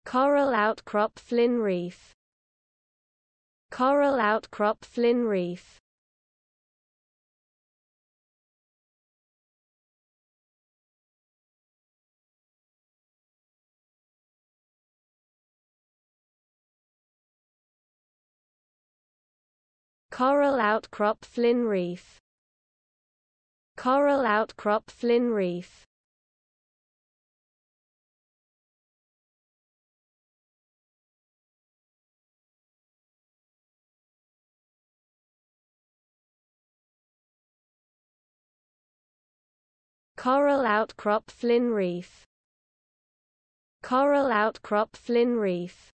Coral Outcrop Flynn Reef. Coral Outcrop Flynn Reef. Coral Outcrop Flynn Reef. Coral Outcrop Flynn Reef. Coral Outcrop Flynn Reef. Coral Outcrop Flynn Reef.